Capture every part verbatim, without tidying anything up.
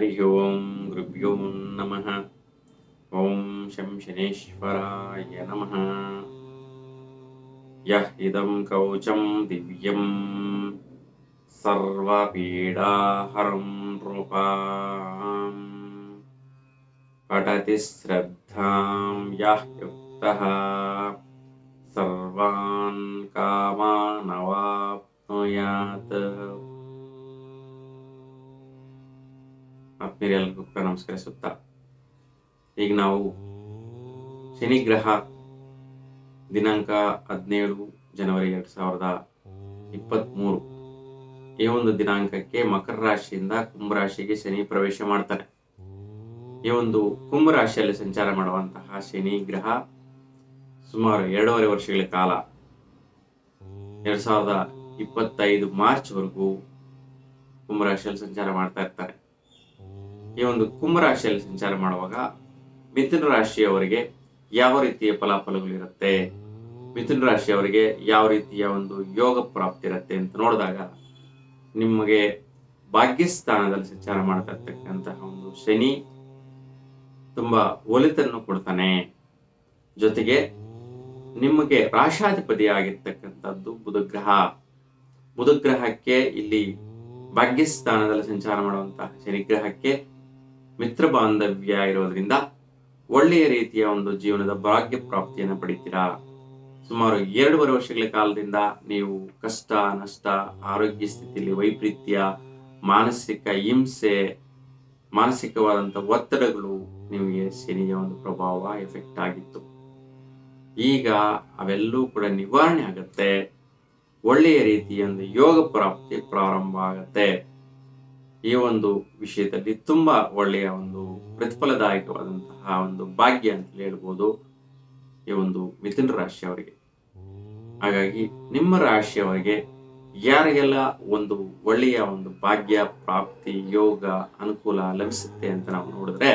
ಹರಿ ಓಂ ಗುರುಭ್ಯೋ ನಮಃ. ಓಂ ಶಂ ಶನೇಶ್ವರಾಯ ನಮಃ. ಯಃ ಇದಂ ಕವಚಂ ದಿವ್ಯಂ ಸರ್ವಪೀಡಾಹರಂ ನೃಪಾಂ ಪಠತಿ ಶ್ರದ್ಧಾಂ ಯಃ ಯುಕ್ತಃ ಸರ್ವಾನ್ ಕಾಮಾನವಾಪ್ನುಯಾತ್. ಆತ್ಮೀಯರೆಲ್ಲರಿಗೂ ಕೂಡ ನಮಸ್ಕರಿಸುತ್ತಾ, ಈಗ ನಾವು ಶನಿಗ್ರಹ ದಿನಾಂಕ ಹದಿನೇಳು ಜನವರಿ ಎರಡ್ ಸಾವಿರದ ಇಪ್ಪತ್ತ್ಮೂರು ಈ ಒಂದು ದಿನಾಂಕಕ್ಕೆ ಮಕರ ರಾಶಿಯಿಂದ ಕುಂಭ ರಾಶಿಗೆ ಶನಿ ಪ್ರವೇಶ ಮಾಡ್ತಾನೆ. ಈ ಒಂದು ಕುಂಭ ರಾಶಿಯಲ್ಲಿ ಸಂಚಾರ ಮಾಡುವಂತಹ ಶನಿ ಗ್ರಹ ಸುಮಾರು ಎರಡೂವರೆ ವರ್ಷಗಳ ಕಾಲ ಎರಡ್ ಸಾವಿರದ ಇಪ್ಪತ್ತೈದು ಮಾರ್ಚ್ ವರೆಗೂ ಕುಂಭ ರಾಶಿಯಲ್ಲಿ ಸಂಚಾರ ಮಾಡ್ತಾ ಇರ್ತಾರೆ. ಈ ಒಂದು ಕುಂಭ ರಾಶಿಯಲ್ಲಿ ಸಂಚಾರ ಮಾಡುವಾಗ ಮಿಥುನ ರಾಶಿಯವರಿಗೆ ಯಾವ ರೀತಿಯ ಫಲಾಫಲಗಳಿರುತ್ತೆ, ಮಿಥುನ ರಾಶಿಯವರಿಗೆ ಯಾವ ರೀತಿಯ ಒಂದು ಯೋಗ ಪ್ರಾಪ್ತಿ ಇರುತ್ತೆ ಅಂತ ನೋಡಿದಾಗ, ನಿಮಗೆ ಭಾಗ್ಯಸ್ಥಾನದಲ್ಲಿ ಸಂಚಾರ ಮಾಡ್ತಾ ಇರ್ತಕ್ಕಂತಹ ಒಂದು ಶನಿ ತುಂಬಾ ಒಲಿತನ್ನು ಕೊಡ್ತಾನೆ. ಜೊತೆಗೆ ನಿಮಗೆ ರಾಶಾಧಿಪತಿ ಆಗಿರ್ತಕ್ಕಂಥದ್ದು ಬುಧಗ್ರಹ. ಬುಧಗ್ರಹಕ್ಕೆ ಇಲ್ಲಿ ಭಾಗ್ಯಸ್ಥಾನದಲ್ಲಿ ಸಂಚಾರ ಮಾಡುವಂತಹ ಶನಿಗ್ರಹಕ್ಕೆ ಮಿತ್ರ ಬಾಂಧವ್ಯ ಇರೋದ್ರಿಂದ ಒಳ್ಳೆಯ ರೀತಿಯ ಒಂದು ಜೀವನದ ಭಾಗ್ಯ ಪ್ರಾಪ್ತಿಯನ್ನು ಪಡಿತೀರಾ. ಸುಮಾರು ಎರಡೂವರೆ ವರ್ಷಗಳ ಕಾಲದಿಂದ ನೀವು ಕಷ್ಟ ನಷ್ಟ, ಆರೋಗ್ಯ ಸ್ಥಿತಿಯಲ್ಲಿ ವೈಪರೀತ್ಯ, ಮಾನಸಿಕ ಹಿಂಸೆ, ಮಾನಸಿಕವಾದಂಥ ಒತ್ತಡಗಳು ನಿಮಗೆ ಶನಿಯ ಒಂದು ಪ್ರಭಾವ ಎಫೆಕ್ಟ್ ಆಗಿತ್ತು. ಈಗ ಅವೆಲ್ಲವೂ ಕೂಡ ನಿವಾರಣೆ ಆಗುತ್ತೆ. ಒಳ್ಳೆಯ ರೀತಿಯ ಒಂದು ಯೋಗ ಪ್ರಾಪ್ತಿ ಪ್ರಾರಂಭ ಆಗುತ್ತೆ. ಈ ಒಂದು ವಿಷಯದಲ್ಲಿ ತುಂಬಾ ಒಳ್ಳೆಯ ಒಂದು ಪ್ರತಿಫಲದಾಯಕವಾದಂತಹ ಒಂದು ಭಾಗ್ಯ ಅಂತ ಹೇಳ್ಬೋದು ಈ ಒಂದು ಮಿಥುನ ರಾಶಿಯವರಿಗೆ. ಹಾಗಾಗಿ ನಿಮ್ಮ ರಾಶಿಯವರಿಗೆ ಯಾರಿಗೆಲ್ಲ ಒಂದು ಒಳ್ಳೆಯ ಒಂದು ಭಾಗ್ಯ ಪ್ರಾಪ್ತಿ, ಯೋಗ, ಅನುಕೂಲ ಲಭಿಸುತ್ತೆ ಅಂತ ನಾವು ನೋಡಿದ್ರೆ,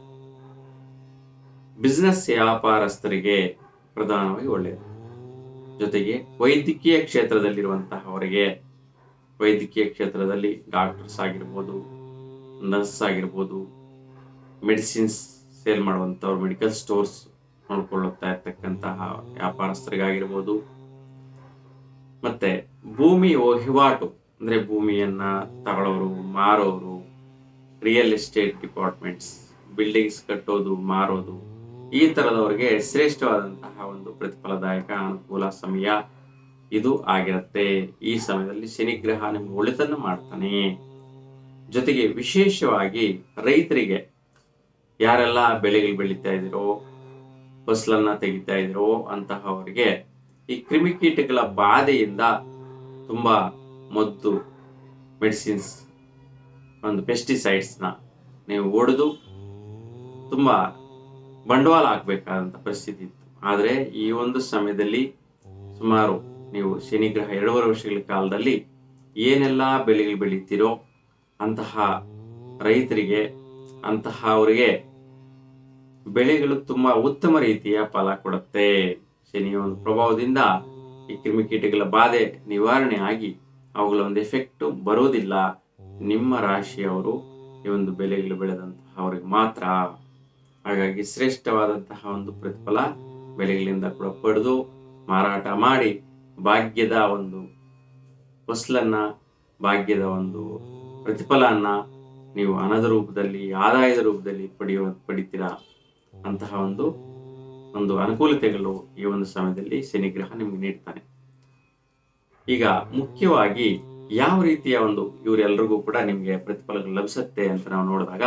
ಬಿಸ್ನೆಸ್ ವ್ಯಾಪಾರಸ್ಥರಿಗೆ ಪ್ರಧಾನವಾಗಿ ಒಳ್ಳೆಯದು. ಜೊತೆಗೆ ವೈದ್ಯಕೀಯ ಕ್ಷೇತ್ರದಲ್ಲಿರುವಂತಹವರಿಗೆ, ವೈದ್ಯಕೀಯ ಕ್ಷೇತ್ರದಲ್ಲಿ ಡಾಕ್ಟರ್ಸ್ ಆಗಿರ್ಬೋದು, ನರ್ಸ್ ಆಗಿರ್ಬೋದು, ಮೆಡಿಸಿನ್ಸ್ ಸೇಲ್ ಮಾಡುವಂಥವ್ರು, ಮೆಡಿಕಲ್ ಸ್ಟೋರ್ಸ್ ನೋಡ್ಕೊಳ್ಳುತ್ತಾ ಇರ್ತಕ್ಕಂತಹ ವ್ಯಾಪಾರಸ್ಥರಿಗಾಗಿರ್ಬೋದು, ಮತ್ತೆ ಭೂಮಿ ವಹಿವಾಟು ಅಂದ್ರೆ ಭೂಮಿಯನ್ನ ತಗೊಳ್ಳೋರು, ಮಾರೋರು, ರಿಯಲ್ ಎಸ್ಟೇಟ್ ಡಿಪಾರ್ಟ್ಮೆಂಟ್ಸ್, ಬಿಲ್ಡಿಂಗ್ಸ್ ಕಟ್ಟೋದು, ಮಾರೋದು, ಈ ತರದವರಿಗೆ ಶ್ರೇಷ್ಠವಾದಂತಹ ಒಂದು ಪ್ರತಿಫಲದಾಯಕ ಅನುಕೂಲ ಸಮಯ ಇದು ಆಗಿರುತ್ತೆ. ಈ ಸಮಯದಲ್ಲಿ ಶನಿಗ್ರಹ ನಿಮ್ಗೆ ಒಳಿತನ್ನು ಮಾಡ್ತಾನೆ. ಜೊತೆಗೆ ವಿಶೇಷವಾಗಿ ರೈತರಿಗೆ, ಯಾರೆಲ್ಲ ಬೆಳೆಗಳು ಬೆಳೀತಾ ಇದಿರೋ, ಫಸಲನ್ನ ತೆಗಿತಾ ಇದಿರೋ ಅಂತಹವರಿಗೆ ಈ ಕ್ರಿಮಿಕೀಟಗಳ ಬಾಧೆಯಿಂದ ತುಂಬಾ ಮದ್ದು, ಮೆಡಿಸಿನ್ಸ್, ಒಂದು ಪೆಸ್ಟಿಸೈಡ್ಸ್ ನ ನೀವು ಹೊಡೆದು ತುಂಬಾ ಬಂಡವಾಳ ಹಾಕ್ಬೇಕಾದಂತ ಪರಿಸ್ಥಿತಿ ಇತ್ತು. ಆದ್ರೆ ಈ ಒಂದು ಸಮಯದಲ್ಲಿ ಸುಮಾರು ನೀವು ಶನಿಗ್ರಹ ಎರಡೂವರೆ ವರ್ಷಗಳ ಕಾಲದಲ್ಲಿ ಏನೆಲ್ಲ ಬೆಳೆಗಳು ಬೆಳೀತಿರೋ ಅಂತಹ ರೈತರಿಗೆ, ಅಂತಹ ಅವರಿಗೆ ಬೆಳೆಗಳು ತುಂಬಾ ಉತ್ತಮ ರೀತಿಯ ಫಲ ಕೊಡುತ್ತೆ. ಶನಿಯ ಒಂದು ಪ್ರಭಾವದಿಂದ ಈ ಕ್ರಿಮಿಕೀಟಗಳ ಬಾಧೆ ನಿವಾರಣೆ ಆಗಿ ಅವುಗಳ ಒಂದು ಎಫೆಕ್ಟ್ ಬರೋದಿಲ್ಲ. ನಿಮ್ಮ ರಾಶಿಯವರು ಈ ಒಂದು ಬೆಳೆಗಳು ಬೆಳೆದಂತಹ ಅವರಿಗೆ ಮಾತ್ರ. ಹಾಗಾಗಿ ಶ್ರೇಷ್ಠವಾದಂತಹ ಒಂದು ಪ್ರತಿಫಲ ಬೆಳೆಗಳಿಂದ ಕೂಡ ಪಡೆದು ಮಾರಾಟ ಮಾಡಿ ಭಾಗ್ಯದ ಒಂದು ಫಸಲನ್ನ, ಭಾಗ್ಯದ ಒಂದು ಪ್ರತಿಫಲನ್ನ ನೀವು ಹಣದ ರೂಪದಲ್ಲಿ, ಆದಾಯದ ರೂಪದಲ್ಲಿ ಪಡೆಯುವ ಪಡಿತೀರಾ. ಅಂತಹ ಒಂದು ಒಂದು ಅನುಕೂಲತೆಗಳು ಈ ಒಂದು ಸಮಯದಲ್ಲಿ ಶನಿಗ್ರಹ ನಿಮ್ಗೆ ನೀಡ್ತಾನೆ. ಈಗ ಮುಖ್ಯವಾಗಿ ಯಾವ ರೀತಿಯ ಒಂದು ಇವರೆಲ್ಲರಿಗೂ ಕೂಡ ನಿಮ್ಗೆ ಪ್ರತಿಫಲಗಳು ಲಭಿಸುತ್ತೆ ಅಂತ ನಾವು ನೋಡಿದಾಗ,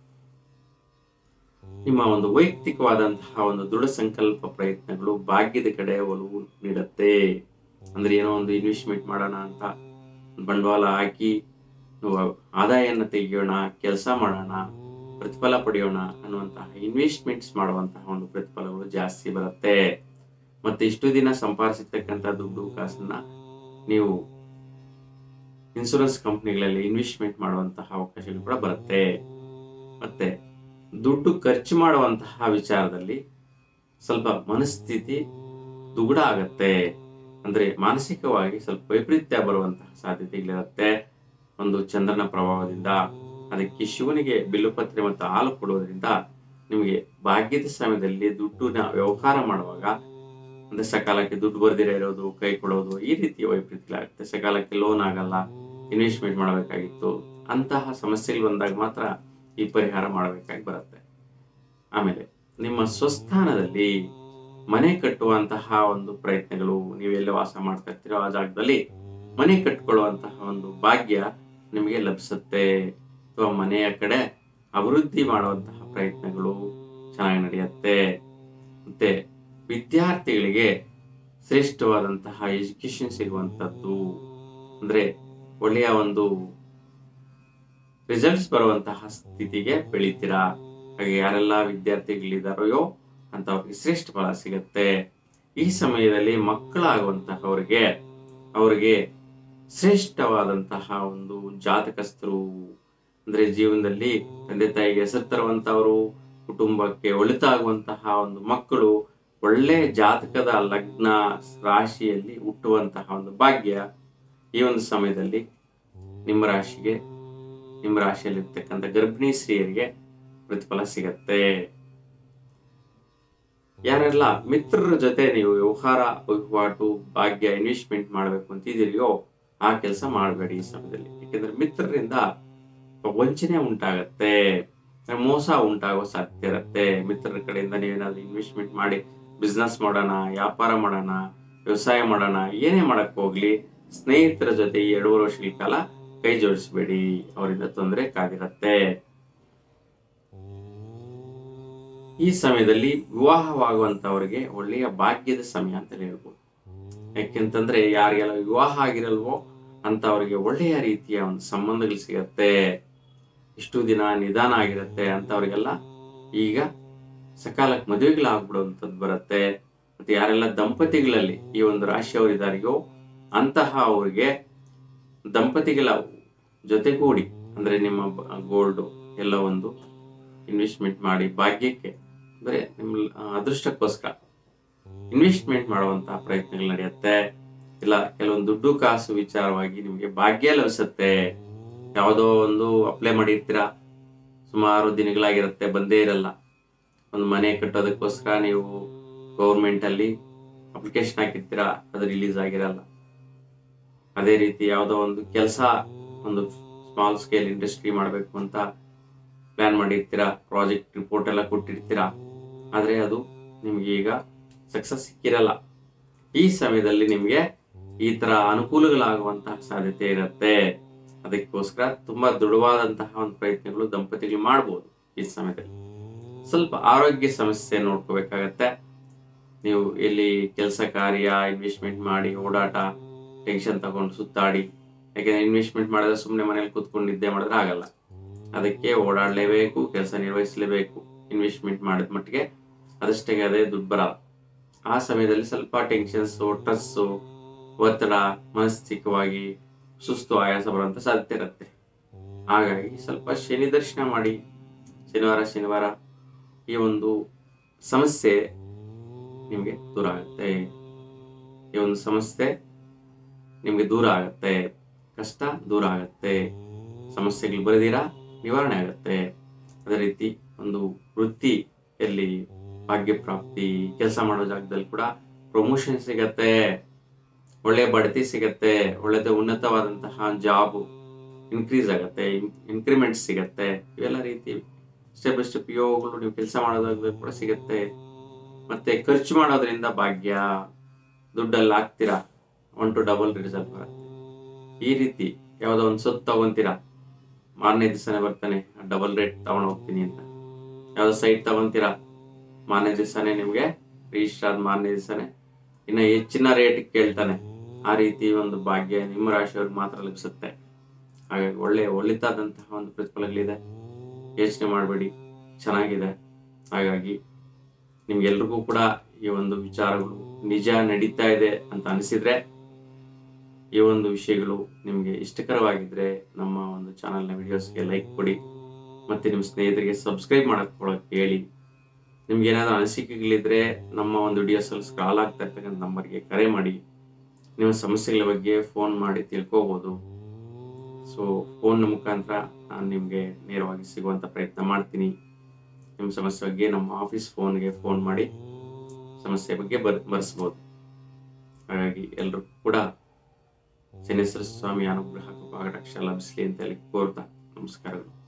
ನಿಮ್ಮ ಒಂದು ವೈಯಕ್ತಿಕವಾದಂತಹ ಒಂದು ದೃಢ ಸಂಕಲ್ಪ ಪ್ರಯತ್ನಗಳು ಭಾಗ್ಯದ ಕಡೆ ಒಲವು ನೀಡುತ್ತೆ. ಅಂದ್ರೆ ಏನೋ ಒಂದು ಇನ್ವೆಸ್ಟ್ಮೆಂಟ್ ಮಾಡೋಣ ಅಂತ ಬಂಡವಾಳ ಹಾಕಿ ಆದಾಯನ ತೆಗೆಯೋಣ, ಕೆಲಸ ಮಾಡೋಣ, ಪ್ರತಿಫಲ ಪಡೆಯೋಣ ಅನ್ನುವಂತಹ ಇನ್ವೆಸ್ಟ್ಮೆಂಟ್ಸ್ ಮಾಡುವಂತಹ ಒಂದು ಪ್ರತಿಫಲಗಳು ಜಾಸ್ತಿ ಬರುತ್ತೆ. ಮತ್ತೆ ಇಷ್ಟು ದಿನ ಸಂಪಾದಿಸಿರ್ತಕ್ಕಂಥ ದುಡ್ಡು ಕಾಸನ್ನ ನೀವು ಇನ್ಶೂರೆನ್ಸ್ ಕಂಪನಿಗಳಲ್ಲಿ ಇನ್ವೆಸ್ಟ್ಮೆಂಟ್ ಮಾಡುವಂತಹ ಅವಕಾಶಗಳು ಕೂಡ ಬರುತ್ತೆ. ಮತ್ತೆ ದುಡ್ಡು ಖರ್ಚು ಮಾಡುವಂತಹ ವಿಚಾರದಲ್ಲಿ ಸ್ವಲ್ಪ ಮನಸ್ಥಿತಿ ದುಗುಡ ಆಗತ್ತೆ. ಅಂದ್ರೆ ಮಾನಸಿಕವಾಗಿ ಸ್ವಲ್ಪ ವೈಪರೀತ್ಯ ಬರುವಂತಹ ಸಾಧ್ಯತೆಗಳಿರುತ್ತೆ. ಒಂದು ಚಂದ್ರನ ಪ್ರಭಾವದಿಂದ ಅದಕ್ಕೆ ಶಿವನಿಗೆ ಬಿಲ್ಲುಪತ್ರೆ ಮತ್ತು ಹಾಲು ಕೊಡೋದ್ರಿಂದ ನಿಮಗೆ ಭಾಗ್ಯದ ಸಮಯದಲ್ಲಿ ದುಡ್ಡಿನ ವ್ಯವಹಾರ ಮಾಡುವಾಗ ಅಂದ್ರೆ ಸಕಾಲಕ್ಕೆ ದುಡ್ಡು ಬರ್ದಿರ ಇರೋದು, ಕೈ ಕೊಡೋದು, ಈ ರೀತಿಯ ವೈಪರೀತ್ಯಗಳಾಗುತ್ತೆ. ಸಕಾಲಕ್ಕೆ ಲೋನ್ ಆಗಲ್ಲ, ಇನ್ವೆಸ್ಟ್ಮೆಂಟ್ ಮಾಡಬೇಕಾಗಿತ್ತು, ಅಂತಹ ಸಮಸ್ಯೆಗಳು ಬಂದಾಗ ಮಾತ್ರ ಈ ಪರಿಹಾರ ಮಾಡಬೇಕಾಗಿ ಬರುತ್ತೆ. ಆಮೇಲೆ ನಿಮ್ಮ ಸ್ವಸ್ಥಾನದಲ್ಲಿ ಮನೆ ಕಟ್ಟುವಂತಹ ಒಂದು ಪ್ರಯತ್ನಗಳು, ನೀವೆಲ್ಲ ವಾಸ ಮಾಡ್ತಾ ಇರ್ತೀರೋ ಆ ಜಾಗದಲ್ಲಿ ಮನೆ ಕಟ್ಕೊಳ್ಳುವಂತಹ ಒಂದು ಭಾಗ್ಯ ನಿಮಗೆ ಲಭಿಸುತ್ತೆ. ಅಥವಾ ಮನೆಯ ಕಡೆ ಅಭಿವೃದ್ಧಿ ಮಾಡುವಂತಹ ಪ್ರಯತ್ನಗಳು ಚೆನ್ನಾಗಿ ನಡೆಯುತ್ತೆ. ಮತ್ತೆ ವಿದ್ಯಾರ್ಥಿಗಳಿಗೆ ಶ್ರೇಷ್ಠವಾದಂತಹ ಎಜುಕೇಶನ್ ಸಿಗುವಂತದ್ದು, ಅಂದ್ರೆ ಒಳ್ಳೆಯ ಒಂದು ರಿಸಲ್ಟ್ಸ್ ಬರುವಂತಹ ಸ್ಥಿತಿಗೆ ಬೆಳಿತೀರಾ. ಹಾಗೆ ಯಾರೆಲ್ಲ ವಿದ್ಯಾರ್ಥಿಗಳಿದಾರೋ ಅಂತವ್ರಿಗೆ ಶ್ರೇಷ್ಠ ಫಲ ಸಿಗತ್ತೆ. ಈ ಸಮಯದಲ್ಲಿ ಮಕ್ಕಳಾಗುವಂತಹವರಿಗೆ ಅವರಿಗೆ ಶ್ರೇಷ್ಠವಾದಂತಹ ಒಂದು ಜಾತಕಸ್ಥರು, ಅಂದ್ರೆ ಜೀವನದಲ್ಲಿ ತಂದೆ ತಾಯಿಗೆ ಹೆಸರು ತರುವಂತವರು, ಕುಟುಂಬಕ್ಕೆ ಒಳಿತಾಗುವಂತಹ ಒಂದು ಮಕ್ಕಳು, ಒಳ್ಳೆ ಜಾತಕದ ಲಗ್ನ ರಾಶಿಯಲ್ಲಿ ಹುಟ್ಟುವಂತಹ ಒಂದು ಭಾಗ್ಯ ಈ ಒಂದು ಸಮಯದಲ್ಲಿ ನಿಮ್ಮ ರಾಶಿಗೆ ನಿಮ್ಮ ರಾಶಿಯಲ್ಲಿ ಇರ್ತಕ್ಕಂಥ ಗರ್ಭಿಣಿ ಸ್ತ್ರೀಯರಿಗೆ ಪ್ರತಿಫಲ ಸಿಗತ್ತೆ. ಯಾರೆಲ್ಲ ಮಿತ್ರರ ಜೊತೆ ನೀವು ವ್ಯವಹಾರ, ವಹಿವಾಟು, ಭಾಗ್ಯ, ಇನ್ವೆಸ್ಟ್ಮೆಂಟ್ ಮಾಡ್ಬೇಕು ಅಂತಿದ್ದೀರಿಯೋ ಆ ಕೆಲಸ ಮಾಡಬೇಡಿ ಈ ಸಮಯದಲ್ಲಿ. ಯಾಕೆಂದ್ರೆ ಮಿತ್ರರಿಂದ ವಂಚನೆ ಉಂಟಾಗತ್ತೆ, ಮೋಸ ಉಂಟಾಗೋ ಸಾಧ್ಯತೆ ಇರುತ್ತೆ. ಮಿತ್ರರ ಕಡೆಯಿಂದ ನೀವೇನಾದ್ರೂ ಇನ್ವೆಸ್ಟ್ಮೆಂಟ್ ಮಾಡಿ ಬಿಸ್ನೆಸ್ ಮಾಡೋಣ, ವ್ಯಾಪಾರ ಮಾಡೋಣ, ವ್ಯವಸಾಯ ಮಾಡೋಣ, ಏನೇ ಮಾಡಕ್ ಹೋಗ್ಲಿ ಸ್ನೇಹಿತರ ಜೊತೆ ಈ ಎರಡೂವರೆ ವರ್ಷಗಳ ಕಾಲ ಕೈ ಜೋಡಿಸಬೇಡಿ, ಅವರಿಂದ ತೊಂದರೆ ಕಾದಿರತ್ತೆ. ಈ ಸಮಯದಲ್ಲಿ ವಿವಾಹವಾಗುವಂತವರಿಗೆ ಒಳ್ಳೆಯ ಭಾಗ್ಯದ ಸಮಯ ಅಂತ ಹೇಳ್ಬೋದು. ಯಾಕೆಂತಂದ್ರೆ ಯಾರಿಗೆಲ್ಲ ವಿವಾಹ ಆಗಿರಲ್ವೋ ಅಂತವರಿಗೆ ಒಳ್ಳೆಯ ರೀತಿಯ ಒಂದು ಸಂಬಂಧಗಳು ಸಿಗತ್ತೆ. ಇಷ್ಟು ದಿನ ನಿಧಾನ ಆಗಿರತ್ತೆ ಅಂತವ್ರಿಗೆಲ್ಲ ಈಗ ಸಕಾಲಕ್ಕೆ ಮದುವೆಗಳಾಗ್ಬಿಡುವಂಥದ್ದು ಬರುತ್ತೆ. ಮತ್ತೆ ಯಾರೆಲ್ಲ ದಂಪತಿಗಳಲ್ಲಿ ಈ ಒಂದು ರಾಶಿಯವರಿದ್ದಾರೆಯೋ ಅಂತಹ ಅವರಿಗೆ ದಂಪತಿಗಳ ಜೊತೆಗೂಡಿ, ಅಂದ್ರೆ ನಿಮ್ಮ ಗೋಲ್ಡ್ ಎಲ್ಲ ಒಂದು ಇನ್ವೆಸ್ಟ್ಮೆಂಟ್ ಮಾಡಿ ಭಾಗ್ಯಕ್ಕೆ, ಅಂದ್ರೆ ನಿಮ್ಮ ಅದೃಷ್ಟಕ್ಕೋಸ್ಕರ ಇನ್ವೆಸ್ಟ್ಮೆಂಟ್ ಮಾಡುವಂತಹ ಪ್ರಯತ್ನಗಳು ನಡೆಯುತ್ತೆ. ಇಲ್ಲ ಕೆಲವೊಂದು ದುಡ್ಡು ಕಾಸು ವಿಚಾರವಾಗಿ ನಿಮಗೆ ಭಾಗ್ಯ ಲಭಿಸುತ್ತೆ. ಯಾವುದೋ ಒಂದು ಅಪ್ಲೈ ಮಾಡಿರ್ತೀರಾ, ಸುಮಾರು ದಿನಗಳಾಗಿರುತ್ತೆ, ಬಂದೇ ಇರಲ್ಲ. ಒಂದು ಮನೆ ಕಟ್ಟೋದಕ್ಕೋಸ್ಕರ ನೀವು ಗೌರ್ಮೆಂಟ್ ಅಲ್ಲಿ ಅಪ್ಲಿಕೇಶನ್ ಹಾಕಿರ್ತೀರಾ, ಅದು ರಿಲೀಸ್ ಆಗಿರಲ್ಲ. ಅದೇ ರೀತಿ ಯಾವುದೋ ಒಂದು ಕೆಲಸ, ಒಂದು ಸ್ಮಾಲ್ ಸ್ಕೇಲ್ ಇಂಡಸ್ಟ್ರಿ ಮಾಡಬೇಕು ಅಂತ ಪ್ಲಾನ್ ಮಾಡಿರ್ತೀರಾ, ಪ್ರಾಜೆಕ್ಟ್ ರಿಪೋರ್ಟ್ ಎಲ್ಲ ಕೊಟ್ಟಿರ್ತೀರಾ, ಆದ್ರೆ ಅದು ನಿಮ್ಗೆ ಈಗ ಸಕ್ಸಸ್ ಸಿಕ್ಕಿರಲ್ಲ. ಈ ಸಮಯದಲ್ಲಿ ನಿಮ್ಗೆ ಈ ತರ ಅನುಕೂಲಗಳಾಗುವಂತಹ ಸಾಧ್ಯತೆ ಇರುತ್ತೆ. ಅದಕ್ಕೋಸ್ಕರ ತುಂಬಾ ದೃಢವಾದಂತಹ ಒಂದು ಪ್ರಯತ್ನಗಳು ದಂಪತಿಗಳು ಮಾಡ್ಬೋದು. ಈ ಸಮಯದಲ್ಲಿ ಸ್ವಲ್ಪ ಆರೋಗ್ಯ ಸಮಸ್ಯೆ ನೋಡ್ಕೋಬೇಕಾಗತ್ತೆ. ನೀವು ಎಲ್ಲಿ ಕೆಲಸ ಕಾರ್ಯ ಇನ್ವೆಸ್ಟ್ಮೆಂಟ್ ಮಾಡಿ ಓಡಾಟ ಟೆನ್ಷನ್ ತಗೊಂಡು ಸುತ್ತಾಡಿ, ಯಾಕೆಂದ್ರೆ ಇನ್ವೆಸ್ಟ್ಮೆಂಟ್ ಮಾಡಿದ್ರೆ ಸುಮ್ಮನೆ ಮನೇಲಿ ಕೂತ್ಕೊಂಡು ನಿದ್ದೆ ಮಾಡಿದ್ರೆ ಆಗಲ್ಲ. ಅದಕ್ಕೆ ಓಡಾಡಲೇಬೇಕು, ಕೆಲಸ ನಿರ್ವಹಿಸಲೇಬೇಕು. ಇನ್ವೆಸ್ಟ್ಮೆಂಟ್ ಮಾಡಿದ ಮಟ್ಟಿಗೆ ಅದಷ್ಟೇ ಅದೇ ದುಡ್ಡು ಬರಲ್ಲ. ಆ ಸಮಯದಲ್ಲಿ ಸ್ವಲ್ಪ ಟೆನ್ಷನ್ಸು, ಸ್ಟ್ರೆಸ್ಸು, ಒತ್ತಡ, ಮಾನಸಿಕವಾಗಿ ಸುಸ್ತು, ಆಯಾಸ ಬರುವಂತ ಸಾಧ್ಯತೆ ಇರುತ್ತೆ. ಹಾಗಾಗಿ ಸ್ವಲ್ಪ ಶನಿ ದರ್ಶನ ಮಾಡಿ, ಶನಿವಾರ ಶನಿವಾರ ಈ ಒಂದು ಸಮಸ್ಯೆ ನಿಮ್ಗೆ ದೂರ ಆಗುತ್ತೆ. ಈ ಒಂದು ಸಮಸ್ಯೆ ನಿಮ್ಗೆ ದೂರ ಆಗುತ್ತೆ, ಕಷ್ಟ ದೂರ ಆಗುತ್ತೆ, ಸಮಸ್ಯೆಗಳು ಬರೆದಿರಾ ನಿವಾರಣೆ ಆಗುತ್ತೆ. ಅದೇ ರೀತಿ ಒಂದು ವೃತ್ತಿಯಲ್ಲಿ ಭಾಗ್ಯ ಪ್ರಾಪ್ತಿ, ಕೆಲಸ ಮಾಡೋ ಜಾಗದಲ್ಲಿ ಕೂಡ ಪ್ರಮೋಷನ್ ಸಿಗತ್ತೆ, ಒಳ್ಳೆ ಬಡ್ತಿ ಸಿಗತ್ತೆ, ಒಳ್ಳೆದ ಉನ್ನತವಾದಂತಹ ಜಾಬ್ ಇನ್ಕ್ರೀಸ್ ಆಗತ್ತೆ, ಇನ್ಕ್ರಿಮೆಂಟ್ ಸಿಗತ್ತೆ. ಇವೆಲ್ಲ ರೀತಿ ಸ್ಟೆಪ್ ಬೈ ಸ್ಟೆಪ್ ಯೋಗಗಳು ನೀವು ಕೆಲಸ ಮಾಡೋದಾಗ ಕೂಡ ಸಿಗತ್ತೆ. ಮತ್ತೆ ಖರ್ಚು ಮಾಡೋದ್ರಿಂದ ಭಾಗ್ಯ, ದುಡ್ಡಲ್ಲಿ ಹಾಕ್ತೀರಾ ಒನ್ ಟು ಡಬಲ್ ರಿಸಲ್ಟ್ ಬರುತ್ತೆ. ಈ ರೀತಿ ಯಾವುದೋ ಒಂದು ಸೊತ್ತು ತಗೊಂತೀರಾ, ಮಾರನೇ ದಿವಸನೇ ಬರ್ತಾನೆ ಡಬಲ್ ರೇಟ್ ತಗೊಂಡು ಹೋಗ್ತೀನಿ ಅಂತ. ಯಾವುದೋ ಸೈಟ್ ತಗೊಂತೀರಾ, ಮಾರನೇ ದಿವಸನೇ ನಿಮ್ಗೆ ರಿಜಿಸ್ಟರ್ ಆದ ಮಾರನೇ ದಿವಸನೇ ಇನ್ನು ಹೆಚ್ಚಿನ ರೇಟ್ ಕೇಳ್ತಾನೆ. ಆ ರೀತಿ ಒಂದು ಭಾಗ್ಯ ನಿಮ್ಮ ರಾಶಿಯವ್ರಿಗೆ ಮಾತ್ರ ಲಭಿಸುತ್ತೆ. ಹಾಗಾಗಿ ಒಳ್ಳೆ ಒಳಿತಾದಂತಹ ಒಂದು ಪ್ರತಿಫಲಗಳಿದೆ, ಯೋಚನೆ ಮಾಡಬೇಡಿ, ಚೆನ್ನಾಗಿದೆ. ಹಾಗಾಗಿ ನಿಮ್ಗೆಲ್ರಿಗೂ ಕೂಡ ಈ ಒಂದು ವಿಚಾರಗಳು ನಿಜ ನಡೀತಾ ಇದೆ ಅಂತ ಅನಿಸಿದ್ರೆ, ಈ ಒಂದು ವಿಷಯಗಳು ನಿಮಗೆ ಇಷ್ಟಕರವಾಗಿದ್ರೆ ನಮ್ಮ ಒಂದು ಚಾನಲ್ನ ವಿಡಿಯೋಸ್ಗೆ ಲೈಕ್ ಕೊಡಿ, ಮತ್ತೆ ನಿಮ್ಮ ಸ್ನೇಹಿತರಿಗೆ ಸಬ್ಸ್ಕ್ರೈಬ್ ಮಾಡಕ್ಕೆ ಹೇಳಿ. ನಿಮ್ಗೆ ಏನಾದರೂ ಅನಿಸಿಕೆಗಳಿದ್ರೆ ನಮ್ಮ ಒಂದು ವಿಡಿಯೋಸಲ್ಲಿ ಸ್ಕ್ರಾಲ್ ಆಗ್ತಾ ಇರ್ತಕ್ಕಂಥ ನಂಬರ್ಗೆ ಕರೆ ಮಾಡಿ, ನಿಮ್ಮ ಸಮಸ್ಯೆಗಳ ಬಗ್ಗೆ ಫೋನ್ ಮಾಡಿ ತಿಳ್ಕೋಬಹುದು. ಸೊ ಫೋನ್ ಮುಖಾಂತರ ನಾನು ನಿಮಗೆ ನೇರವಾಗಿ ಸಿಗುವಂಥ ಪ್ರಯತ್ನ ಮಾಡ್ತೀನಿ. ನಿಮ್ಮ ಸಮಸ್ಯೆ ಬಗ್ಗೆ ನಮ್ಮ ಆಫೀಸ್ ಫೋನ್ಗೆ ಫೋನ್ ಮಾಡಿ ಸಮಸ್ಯೆ ಬಗ್ಗೆ ಬರ್ ಬರೆಸ್ಬೋದು. ಹಾಗಾಗಿ ಎಲ್ಲರೂ ಕೂಡ ಶನೇಶ್ವರ ಸ್ವಾಮಿ ಅನುಗ್ರಹ ಕೃಪಾ ಕಟಾಕ್ಷ ಲಭಿಸಲಿ ಅಂತ ಹೇಳಿ ಕೋರ್ತಾ ನಮಸ್ಕಾರಗಳು.